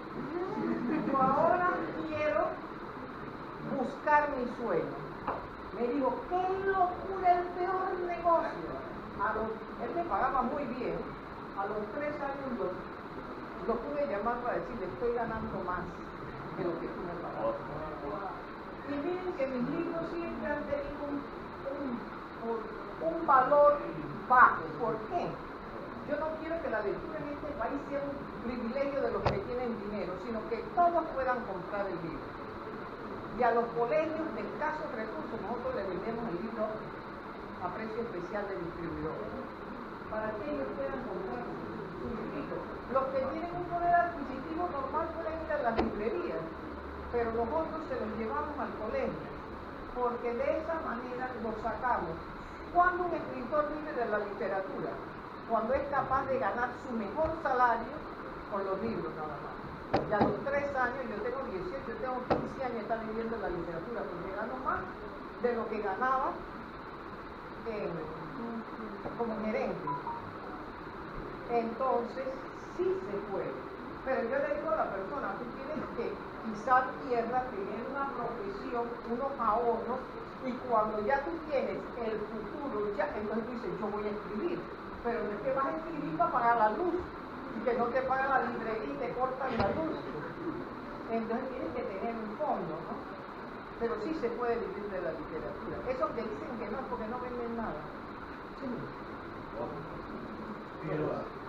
Speaker 3: Yo ahora quiero buscar mi sueño. Me dijo, qué locura, el peor negocio. Él me pagaba muy bien. A los 3 años lo pude llamar para decirle, estoy ganando más de lo que tú me pagas. Y miren que mis libros siempre han tenido un valor bajo. ¿Por qué? Yo no quiero que la lectura en este país sea un privilegio de los que tienen dinero, sino que todos puedan comprar el libro. Y a los colegios de escasos recursos nosotros les vendemos el libro a precio especial de distribuidor, para que ellos puedan comprar su libro. Los que tienen un poder adquisitivo normal pueden ir a las librerías, pero nosotros se los llevamos al colegio, porque de esa manera los sacamos. ¿Cuándo un escritor vive de la literatura? Cuando es capaz de ganar su mejor salario con los libros nada más. Y a los 3 años, yo tengo 18, yo tengo 15 años de estar viviendo en la literatura, porque gano más de lo que ganaba como gerente. Entonces, sí se puede. Pero yo le digo a la persona, tú tienes que pisar tierra, tener una profesión, unos ahorros, y cuando ya tú tienes el futuro, ya, entonces tú dices, yo voy a escribir. Pero no es que vas a escribir para pagar la luz, y que no te pagan la librería y te cortan la luz. Entonces tienes que tener un fondo, ¿no? Pero sí se puede vivir de la literatura. Esos que dicen que no es porque no venden nada. Sí.
Speaker 1: Pero,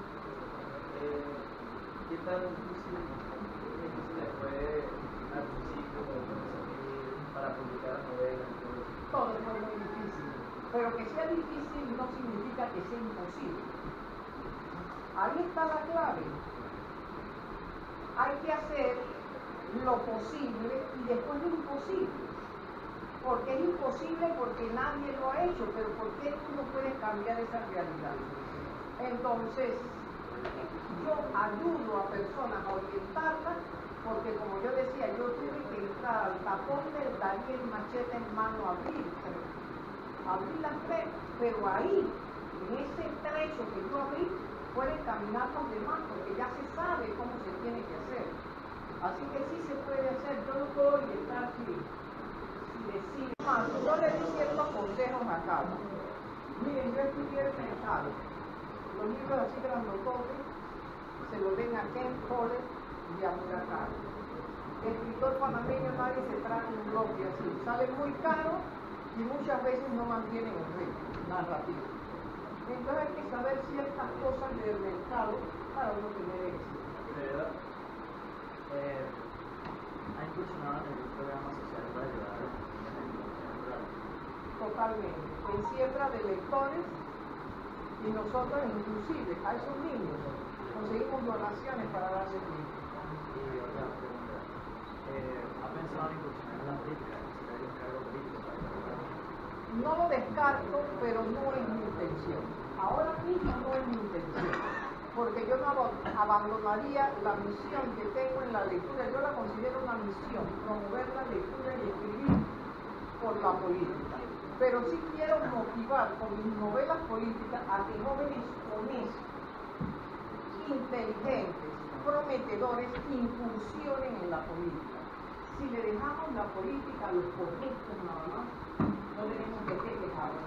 Speaker 2: ¿qué tan difícil fue al principio para publicar novelas?
Speaker 3: Todo es muy difícil. Pero que sea difícil no significa que sea imposible. Ahí está la clave. Hay que hacer lo posible y después lo imposible. Porque es imposible porque nadie lo ha hecho, pero ¿por qué tú no puedes cambiar esa realidad? Entonces, yo ayudo a personas a orientarlas, porque como yo decía, yo tuve que entrar al tapón del Daniel Machete en mano a abrir las 3, pero ahí, en ese trecho que yo abrí, pueden caminar los demás, porque ya se sabe cómo se tiene que hacer. Así que sí se puede hacer. Yo no puedo orientar sin decir más. Yo le di ciertos consejos acá. Miren, yo estudié el mercado. Los libros así grandototes se los ven a Ken Follett y a Murakami. El escritor panameño nadie se trae un bloque así. Sale muy caro y muchas veces no mantienen el ritmo narrativo. Entonces hay que saber ciertas cosas del mercado para uno tener éxito.
Speaker 1: ¿ha incursionado en el programa social para ayudar a la comunidad rural?
Speaker 3: totalmente, en siembra de lectores, y nosotros inclusive a esos niños conseguimos donaciones para darles libros.
Speaker 1: Y otra pregunta, ¿ha pensado en incursionar en la política? ¿Necesitar un cargo político para trabajar?
Speaker 3: No lo descarto, pero no es mi intención. Ahora mismo no es mi intención, porque yo no abandonaría la misión que tengo en la lectura. Yo la considero una misión, promover la lectura y escribir por la política. Pero sí quiero motivar con mis novelas políticas a que jóvenes honestos, inteligentes, prometedores, incursionen en la política. Si le dejamos la política a los corruptos nada más, no tenemos de qué quejarnos.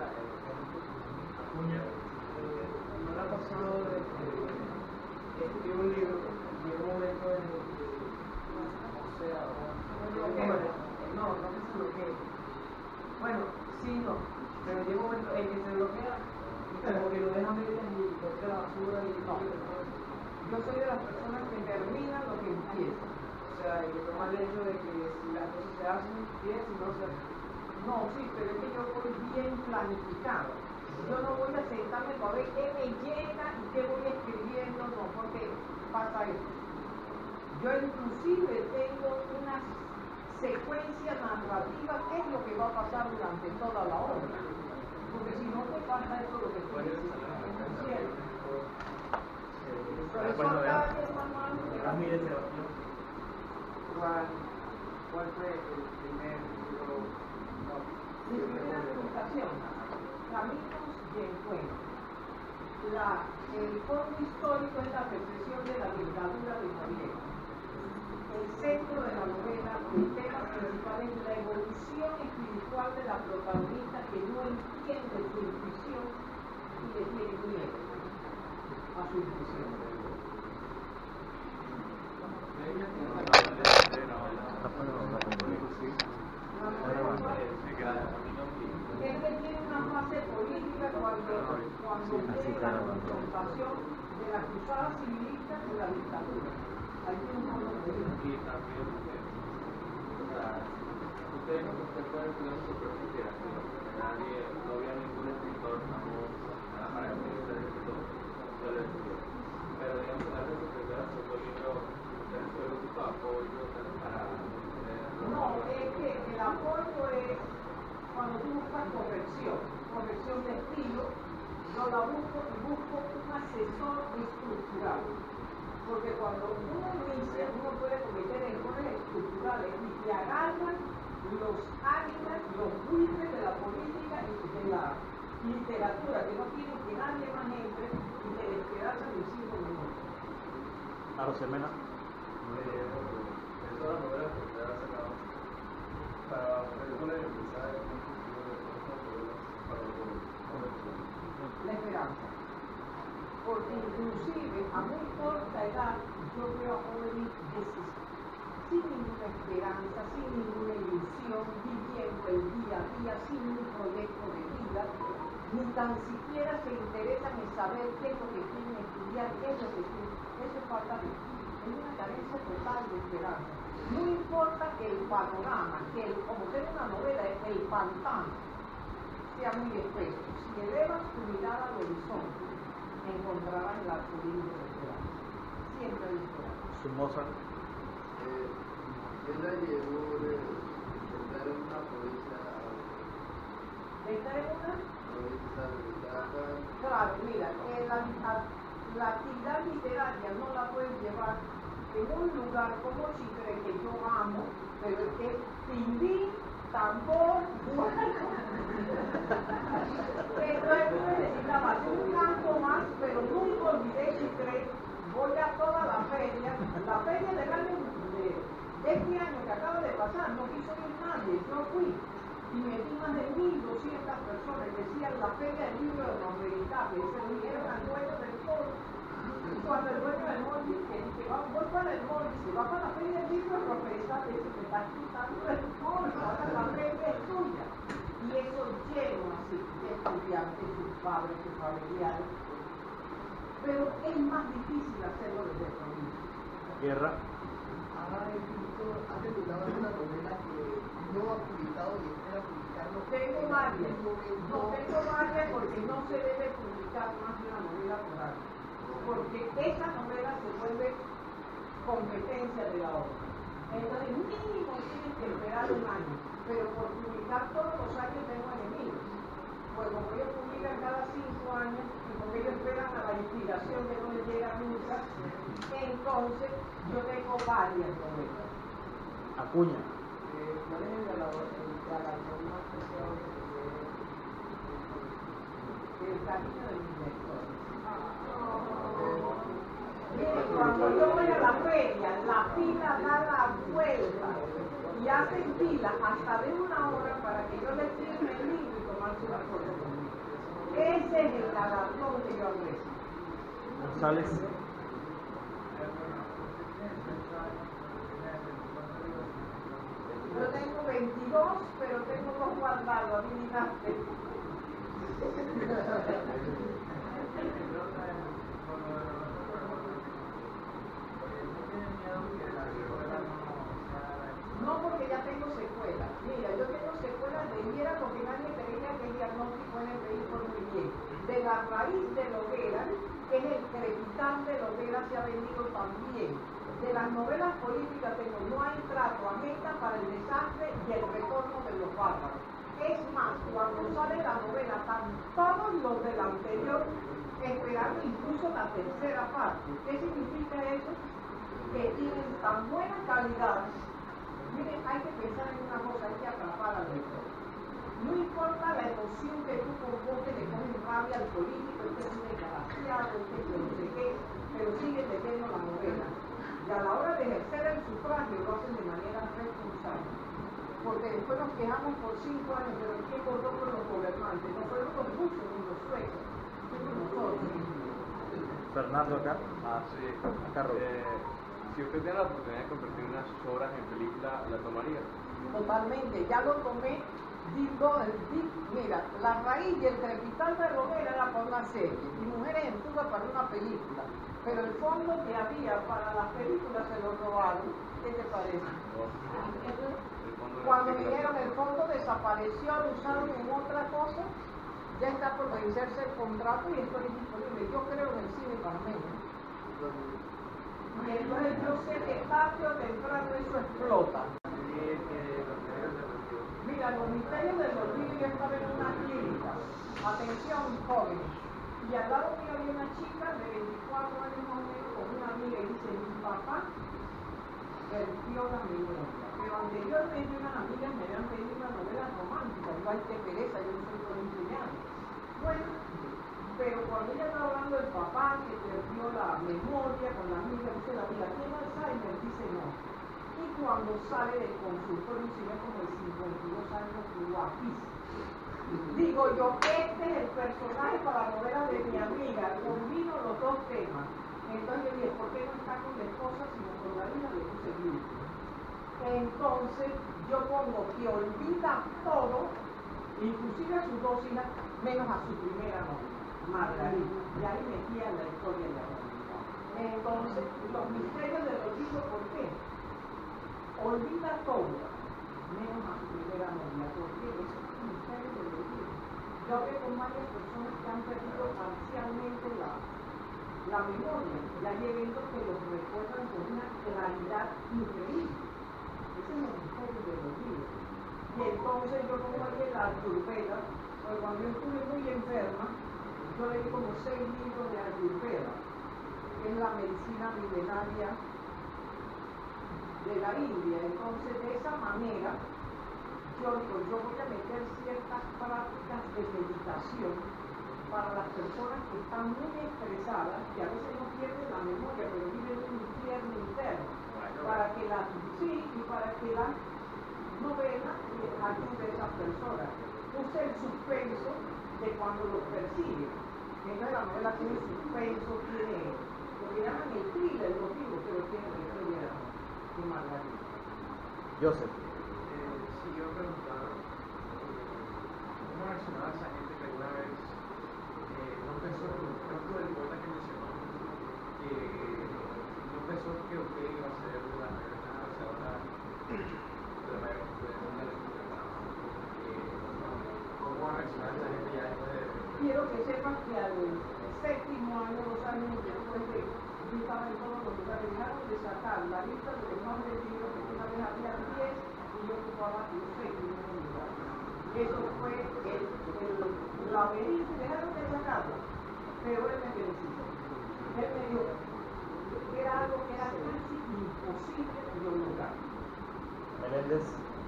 Speaker 4: No le ha pasado de que escribió un libro y llegó un momento en el que, o sea, no que se bloquee. Bueno, sí, no, pero llega un momento en que se bloquea y como que lo deja medio y lo tira a la basura y no.
Speaker 3: Yo soy de las personas que terminan lo que empiezan.
Speaker 4: O sea, y que toma el hecho de que si las cosas se hacen bien, si no se hacen.
Speaker 3: No, sí, pero es que yo voy bien planificado. Yo no voy a sentarme para ver qué me llega y qué voy escribiendo, no, porque pasa esto. Yo inclusive tengo una secuencia narrativa, qué es lo que va a pasar durante toda la obra. Porque si no te pasa eso, lo que tú dices es cierto. Profesor Cáceres, mamá,
Speaker 1: Ramírez Sebastián.
Speaker 4: ¿Cuál fue el primer libro?
Speaker 3: mi primera publicación, Caminos y Encuentros. El fondo histórico es la represión de la dictadura de Noriega. El centro de la novela, el tema principal es la evolución espiritual de la protagonista que no entiende su intuición y le tiene miedo a su intuición. Es que tiene una fase política cuando tiene la confrontación de la cruzada civilista y la dictadura. Ahí tiene un fondo político.
Speaker 6: Y también, o sea, ustedes pueden estudiar su propia inspiración. No había ningún escritor famoso, nada para que ustedes escritor, solo estudió. Pero digamos, tal vez su primera segundo libro, ustedes tuvieron su apoyo para
Speaker 3: No, es que el apoyo es cuando tú buscas corrección de estilo, yo la busco y busco un asesor estructural. Porque cuando uno inicia, uno puede cometer errores estructurales y te agarran los ánimas, los buitres de la política y de la literatura, que no quieren que nadie más entre y te despedazan en 5 minutos.
Speaker 1: Arosemena.
Speaker 9: Todas las novelas que usted ha sacado para poder empezar el futuro de todas las novelas para los jóvenes.
Speaker 3: La esperanza. Porque inclusive a muy corta edad yo veo a jóvenes sin ninguna esperanza, sin ninguna ilusión, viviendo el día a día, sin un proyecto de vida, ni tan siquiera se interesan en saber qué es lo que quieren estudiar, qué es lo que quieren. Eso es falta de vida. Es una carencia total de esperanza. No importa que el panorama, como tiene una novela, el pantano sea muy espeso. Si elevas tu mirada al horizonte, encontrarás la arcoíris de la esperanza. Siempre hay esperanza.
Speaker 1: Su Mozart.
Speaker 9: ¿Qué la llevó de estar en una provincia?
Speaker 3: ¿De estar en una?
Speaker 9: Provincia de
Speaker 3: Claro, mira, la actividad literaria no la puedes llevar en un lugar como Chitre, que yo amo, pero es que pindín, tambor, entonces tú necesitabas un campo más, pero nunca olvidé Chitre. Voy a toda la feria del año de este año que acaba de pasar, no quiso ir nadie, yo fui. Y metí más de 1.200 personas, decían la feria del libro de los meditables, se unieron al dueño del foro. Y cuando el dueño del mall dice que voy para el mall, dice, va para la feria del libro de los meditables, dice, te estás quitando el mall, la feria es tuya. Y eso lleno así, de estudiantes, sus padres, sus familiares. Pero es más difícil hacerlo desde provincia.
Speaker 1: Guerra.
Speaker 10: Ha terminado una novela que no ha publicado y espera publicar
Speaker 3: no tengo varias porque no se debe publicar más de una novela por año, porque esa novela se vuelve competencia de la otra. Entonces mínimo tienes que esperar un año, pero por publicar todos los años tengo enemigos, pues como ellos publican cada 5 años y como ellos esperan a la inspiración que no les llega nunca, entonces yo tengo varias novelas.
Speaker 1: Acuña.
Speaker 4: ¿Cuál es el galardón más preciado que se puede?
Speaker 3: El cariño de mis lectores. Miren, cuando yo voy a la feria, la fila da la vuelta y hacen fila hasta de 1 hora para que yo les firme el libro y tomarse una foto conmigo. Ese es el galardón que yo aprecio.
Speaker 1: González.
Speaker 3: Yo tengo 22, pero tengo 2 guardados, adivinaste. No, porque ya tengo secuelas. Mira, yo tengo secuelas de Hiera porque nadie creía que el diagnóstico en el país por muy bien. De la raíz de Loguera, que es el crepitante de Loguera, se ha vendido también. De las novelas políticas tengo No hay trato, Agenda para el desastre y El retorno de los bárbaros. Es más, cuando sale la novela, están todos los del anterior esperando incluso la tercera parte. ¿Qué significa eso? Que tienen tan buena calidad. Miren, hay que pensar en una cosa, hay que atrapar al lector. No importa la emoción que tú convoques, le pones rabia al político, este es un desgraciado, este es no sé qué, pero sigue leyendo la novela. Y a la hora de ejercer el sufragio lo hacen de manera responsable. Porque después nos quejamos por 5 años, pero ¿quién votó por los gobernantes? No fueron los rusos ni los suecos, fuimos nosotros.
Speaker 1: Fernando acá.
Speaker 8: Sí.
Speaker 1: Acá,
Speaker 8: Si usted tiene la oportunidad de convertir unas obras en película, ¿la tomaría?
Speaker 3: Totalmente, ya lo tomé. Mira, La raíz y El crepitante de Loguera era para una serie y Mujeres en fuga para una película, pero el fondo que había para las películas se lo robaron. ¿Qué te parece? Cuando vinieron el fondo desapareció, lo usaron en otra cosa, ya está por vencerse el contrato y esto es disponible. Yo creo en el cine panameño. Y entonces yo sé que tarde o temprano eso explota. Mira, Los misterios del olvido, yo estaba en una clínica, atención jóvenes, y al lado mío había una chica de 24 años más o menos con una amiga y dice, mi papá perdió la memoria, pero anteriormente unas amigas me habían pedido una novela romántica, digo, ay, qué pereza, yo no soy corintiana. Bueno, pero cuando ella estaba hablando del papá que perdió la memoria con la amiga, dice la amiga, ¿tiene Alzheimer? Dice no. Y cuando sale del consultorio, un señor como de 52 años, guapísimo. Digo yo, este es el personaje para la novela de mi amiga, combino los 2 temas. Entonces yo dije, ¿por qué no está con la esposa sino con la hija? Le puse grupo. Entonces yo pongo que olvida todo, inclusive a sus 2 hijas, menos a su primera novia, Margarita. Y ahí metía la historia de la novela. Entonces, Los misterios del olvido, ¿por qué? Olvida todo, menos a su primera novia, porque eso es un misterio del olvido. Yo hablé con varias personas que han perdido parcialmente la memoria, y hay eventos que los recuerdan con una claridad increíble. Ese es el misterio del olvido. Y entonces yo pongo aquí la Ayurveda, porque cuando yo estuve muy enferma, yo leí como 6 libros de Ayurveda, que es la medicina milenaria de la India. Entonces de esa manera yo digo, yo voy a meter ciertas prácticas de meditación para las personas que están muy estresadas, que a veces no pierden la memoria, pero viven un infierno interno, para que la novela ayude a esas personas. Use el suspenso de cuando los persigue. Entonces la novela tiene suspenso, tiene lo que llaman el thriller, los libros, pero tiene la historia de Margarita.
Speaker 1: Joseph.
Speaker 9: Sí, quiero preguntar, ¿cómo reaccionaba esa gente que alguna vez no pensó, por ejemplo, el poeta que mencionó, que no pensó que usted iba a ser la mayor embajadora de la mayor influencia de la literatura?
Speaker 3: quiero que sepan que al séptimo año, 2 años después de yo estaba en todos los lugares, dejaron de sacar la lista de los más vendidos, que una vez había 10 y yo ocupaba el séptimo lugar. Eso fue el laberinto, dejaron de sacarlo, pero él me felicitó. Él me dijo que era algo que era casi imposible de lograr.
Speaker 1: Menéndez.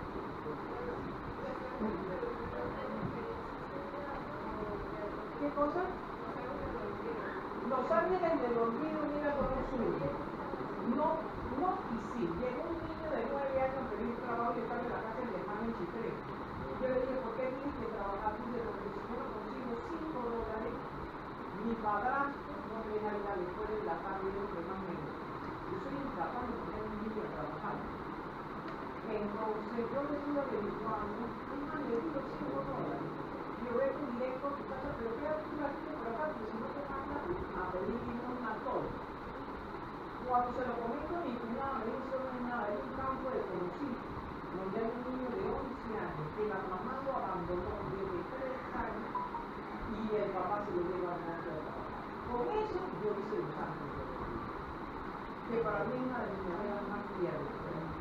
Speaker 3: ¿Qué cosa? Los ángeles del olvido, mira cómo surge. No y sí. Llegó un niño de 9 años que hizo trabajo y estaba en la casa de mi hermano en Chitré. Yo le dije, ¿por qué tienes que trabajar? Dice, porque si yo no consigo $5, mi padrastro no me deja ir a la escuela en la tarde y lo que más me gusta. Yo soy incapaz de poner a un niño a trabajar. Entonces yo le estuve averiguando, le digo $5. Yo voy directo a tu casa, pero quédate un ratito por acá, porque si no te mandan a pedir una torta. Cuando se lo comento a mi cuñada, me dice, no hay nada, es un campo desconocido, donde hay un niño de 11 años que la mamá lo abandonó desde 3 años y el papá se lo lleva a la casa de trabajar. Con eso yo hice los ángeles, que para mí es una de mis novelas más tiernas.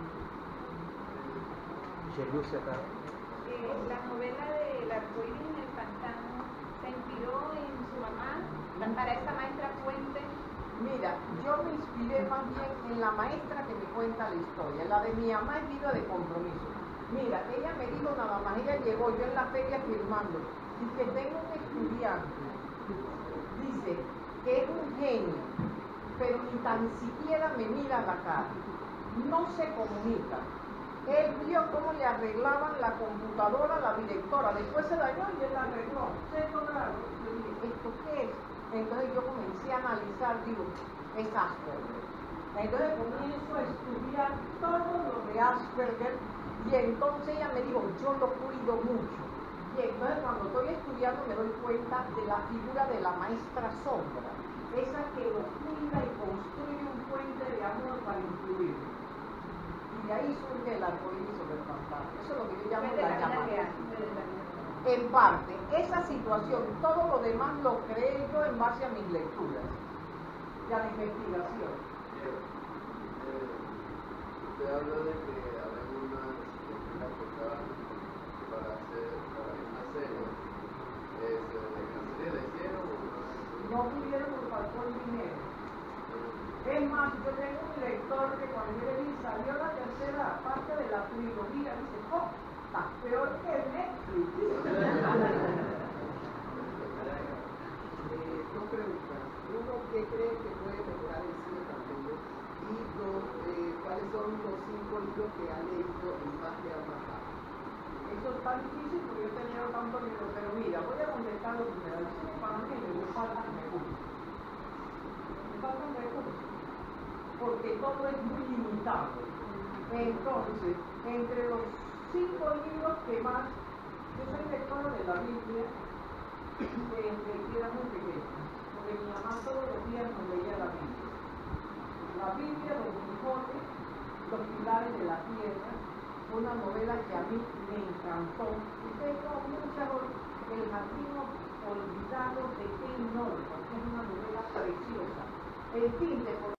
Speaker 5: La novela de El arcoíris en el pantano se inspiró en su mamá para esta maestra Fuente.
Speaker 3: Mira, yo me inspiré más bien en la maestra que me cuenta la historia. La de mi mamá es vida de compromiso. Mira, ella me dijo nada más, ella llegó, yo en la feria firmando, y que tengo un estudiante, dice que es un genio, pero ni tan siquiera me mira a la cara, no se comunica. Él vio cómo le arreglaban la computadora a la directora, después se dañó y él la arregló. Sexto grado. Yo dije, ¿esto qué es? Entonces yo comencé a analizar, digo, es Asperger. Entonces comienzo a estudiar todo lo de Asperger y entonces ella me dijo, yo lo cuido mucho. Y entonces cuando estoy estudiando me doy cuenta de la figura de la maestra sombra, esa que lo cuida y construye un puente de amor para incluirlo. Y de ahí surge el arcoíris sobre el pantano. Eso es lo que yo llamo la llamada. En parte, esa situación, todo lo demás lo creé yo en base a mis lecturas y a la investigación.
Speaker 10: Usted habla de que había unas películas para hacer una serie. ¿La serie la hicieron o no?
Speaker 3: No pudieron por faltó el dinero. Es más, yo tengo un lector que cuando yo le dije salió la tercera parte de la trilogía, dice, oh, está peor que Netflix.
Speaker 4: Dos preguntas. Uno, ¿qué cree que puede mejorar el cine también? Y dos, ¿cuáles son los 5 libros que ha leído y más le han marcado?
Speaker 3: Eso es tan difícil porque yo he tenido tanto libro, pero mira, voy a contestar lo primero. El cine para mí me faltan recursos. Me faltan recursos. Porque todo es muy limitado. Entonces, entre los 5 libros que más, yo soy lectora de la Biblia desde que era muy pequeña, porque mi mamá todos los días nos leía la Biblia. La Biblia, Don Quijote, Los pilares de la tierra, una novela que a mí me encantó. Y tengo muchas, El jardín olvidado de Ken Norton, que es una novela preciosa. En fin,